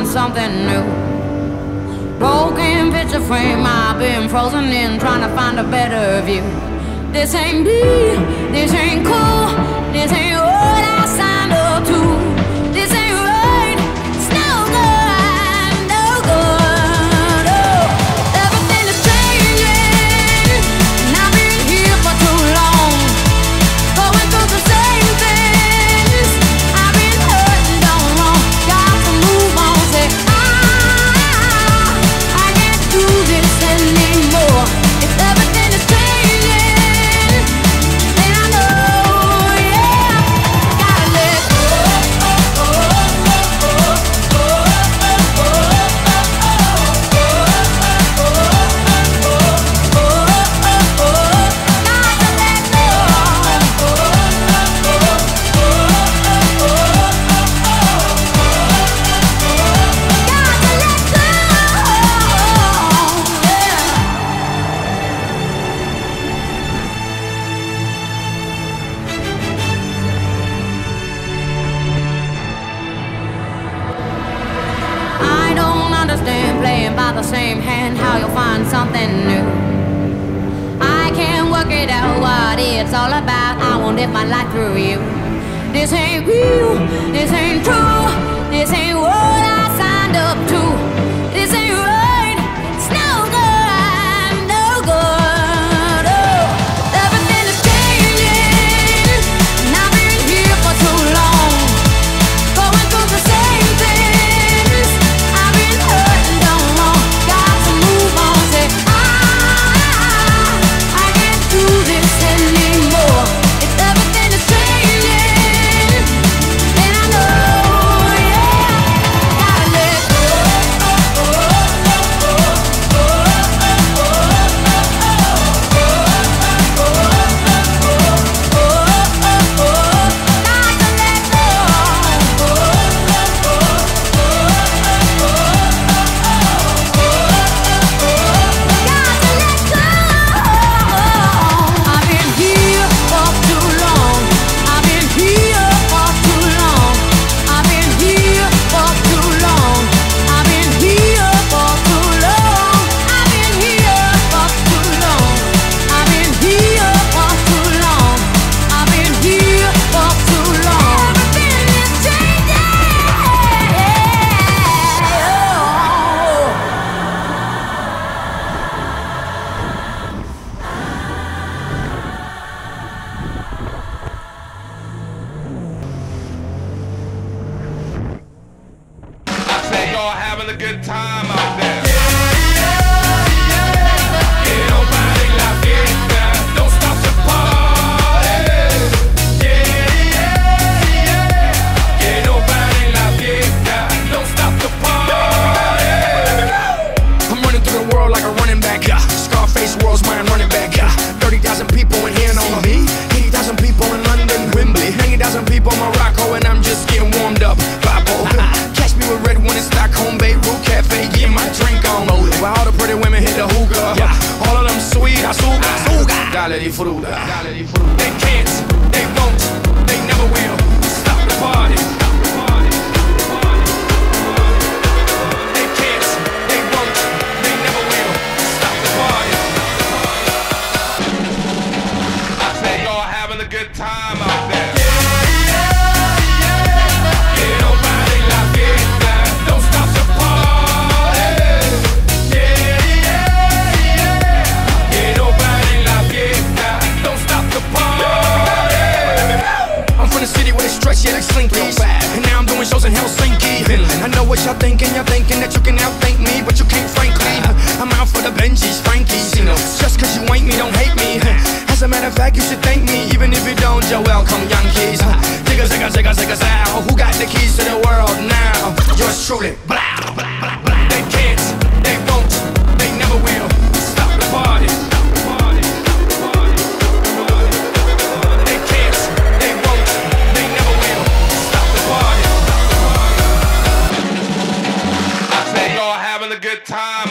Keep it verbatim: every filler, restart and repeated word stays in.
something new. Broken picture frame, I've been frozen in, trying to find a better view. This ain't me, this ain't cool, this ain't what I signed up to. This ain't right, it's no good, no good. Oh, everything is changing, and I've been here for too long, going through the same things. I've been hurt and done wrong, got to move on. Say I, I can't do this anymore. If everything is changing, then I know, yeah, gotta let go. I don't understand playing by the same hand, how you'll find something new. I can't work it out what it's all about. I won't live my life through you. This ain't real, this ain't true, this ain't what I signed up to. This ain't right, it's no good, no good. Oh, everything is changing, and I've been here for too long, going through the same things. I've been hurt and done wrong, got to move on. Say I, I can't do this anymore. If everything is changing, then I know, yeah, gotta let go. I've been here for too long. I've been here for too long. I've been here for too long. I've been here for too long. I've been here for too long. I've been here for too long. I've been here for too long. Everything is changing. I say y'all having a good time out there. Que no pare la fiesta, don't stop the party. Que no pare la fiesta, don't stop the party. I'm running through the world like a running back. Yeah. Scarface world's mine running back. Yeah. thirty thousand people in here know me. eighty thousand people in London, Wembley. ninety thousand people in Morocco, and I'm just getting warmed up. Bible. Catch me with red one in Stockholm, Beirut Cafe, getting my drink on. While all the pretty women hit the hookah. Yeah. All of them sweet, azúcar, azúcar. Dale disfruta. Dale disfruta. They can't, they won't, they never will stop the party. They can't, they won't, they never will stop the party. I say y'all having a good time out there. Que no pare la fiesta, don't stop the party. Que no pare la fiesta, don't stop the party. I'm from the city where they stretch, yeah, like Slinkies. And now I'm doing shows in Helsinki. I know what y'all thinking, y'all thinking that you can outthink me, but you can't, frankly. I'm out for the Benjis, Frankies. Just cause you ain't me, don't hate me. As a matter of fact, you should thank me, even if you don't, you're welcome, Yankees. Digga, zigga, zigga, zigga, zow. Who got the keys to the world now? Yours truly. Blah, blah, blah, blah. They can't, they won't, they never will stop the party. They can't, they won't, they never will stop the party. I say y'all having a good time